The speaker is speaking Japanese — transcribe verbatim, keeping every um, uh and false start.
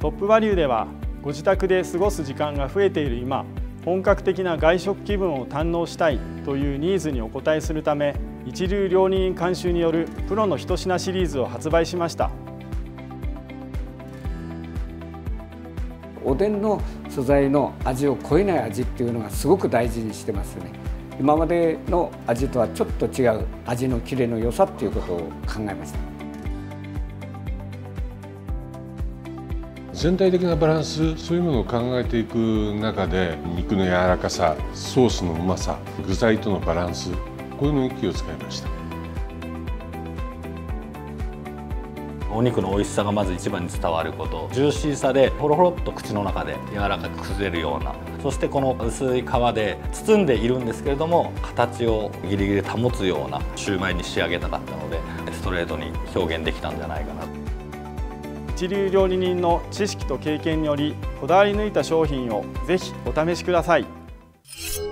トップバリューではご自宅で過ごす時間が増えている今、本格的な外食気分を堪能したいというニーズにお応えするため、一流料理人監修によるプロの一品シリーズを発売しました。 おでんの素材の味を超えない味っていうのがすごく大事にしてますよね。今までの味とはちょっと違う味のキレの良さっていうことを考えました。 全体的なバランス、そういうものを考えていく中で、肉の柔らかさ、ソースのうまさ、具材とのバランス、こういうのに気を使いました。 お肉の美味しさがまず一番に伝わること、ジューシーさでほろほろっと口の中で柔らかく崩れるような、そしてこの薄い皮で包んでいるんですけれども、形をギリギリ保つようなシューマイに仕上げたかったので、ストレートに表現できたんじゃないかな。 一流料理人の知識と経験によりこだわり抜いた商品をぜひお試しください。